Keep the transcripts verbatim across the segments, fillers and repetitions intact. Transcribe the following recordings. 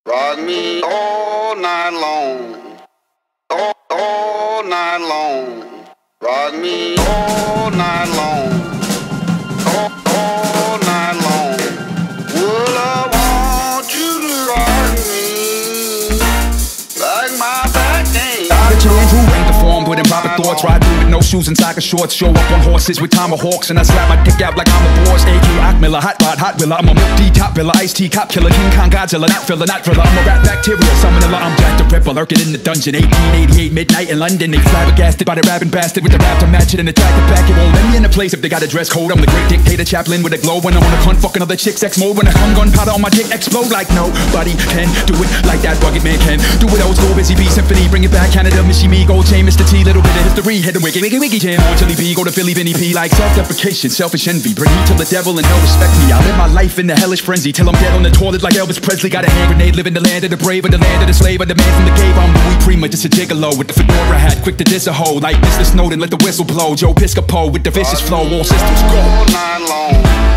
Ride me all night long, all, all night long. Ride me all night long, all, all night long. Well, I want you to ride me like my back ain't. Out of Jan, who ain't deformed with improper thoughts. Ride through with no shoes and soccer shorts. Show up on horses with tomahawks, and I slap my dick out like I'm a boss. A K Ock Miller, hot rod, hot willa. I'm a milk D top biller, iced tea cop killer, King Kong Godzilla, not filler, not thriller. I'm a rat bacteria, summoner. I'm Jack the Ripper, lurking in the dungeon. eighteen eighty-eight, midnight in London. They flabbergasted by the rapping bastard with the rap to match it and attack the back. It won't let me in the place if they got a dress code. I'm the great dictator Chaplin with a glow. When I wanna cunt fucking other chicks, X mode. When I come gunpowder on my dick, explode like nobody can do it like that rugged man can. Do it old school, Busy Bee symphony. Bring it back, Canada, Missy Me, Gold Chain, Mister T, little bit of history. Hit the wiggy, wiggy, wiggy jam. On Chili B, go to Philly, Vinny P. Like self-deprecation, selfish envy. Bring heat to the devil and hell respect me. I live my life in the hellish frenzy till I'm dead on the toilet like Elvis Presley. Got a hand grenade, live in the land of the brave, or the land of the slave, or the man from the cave. I'm Louis Prima, just a gigolo with the fedora hat, quick to diss a hoe. Like Mister Snowden, let the whistle blow. Joe Piscopo with the vicious flow, all systems go. All night long,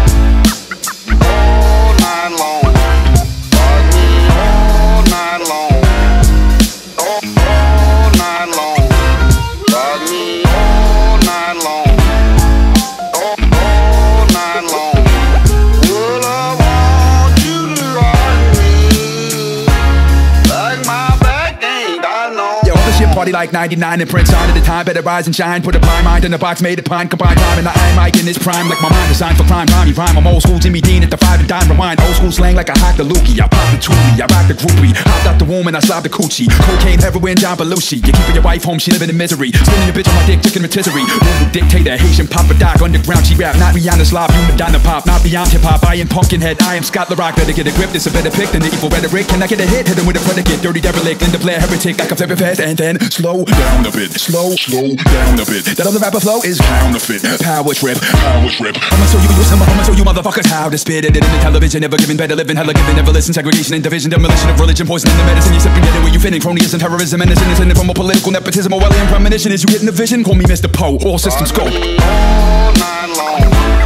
all night long. Ride me all night long, all, all night long. Ride me all night long, all, all night long. Well, I want you to ride me like my back ain't got no. Yo, all the shit party like ninety-nine and Prince on at the time. Better rise and shine. Put a blind mind in a box made of pine. Combine time and the eye mic in this prime. Like my mind designed for crime. Rhyme, rhyme. I'm old school Jimmy Dean at the five and dime. Rewind. Old school slang like I hack the lookie. I pop the toolie. I rock the groupie. Hopped out the womb and I slob the coochie. Cocaine, heroin, John Belushi. You keeping your wife home, she living in misery. Spinning a bitch on my dick, chicken rotisserie. Local dictator, Haitian Papa Doc. Underground she rap. Not Rihanna Slav, you Madonna pop. Not beyond hip hop. I am Pumpkinhead. I am Scott LaRock. Better get a grip. This a better pick than the evil rhetoric. Can I get a hit? Hit him with a predicate. Dirty derelict. Linda Blair heretic. I come very fast and then slow down a bit. Slow, slow down a bit. That other rapper flow is counterfeit. Power trip, power trip. I'ma show you, I'ma show you motherfuckers how to spit it in the television. Never giving better living, hella giving, never listen. Segregation and division, demolition of religion, poisoning the medicine. You sipping, getting where you fitting. Cronyism, terrorism, and innocent from a political nepotism. Or alien premonition. Is you getting the vision? Call me Mister Poe. All systems go. All night long,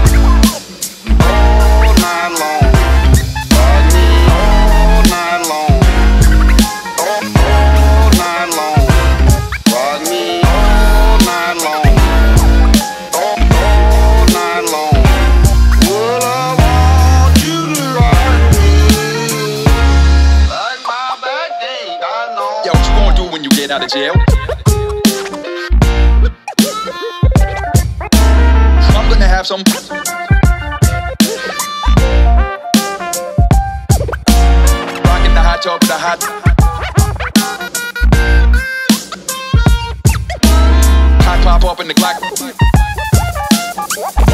all night long. Ride me all night long, all, all night long. Ride me all night long, all, all night long. Well, I want you to ride me like my back ain't got no. Yo, what you gonna do when you get out of jail? I'm gonna have some. Rockin' the hot top with the hot. Hot pop up in the Glock.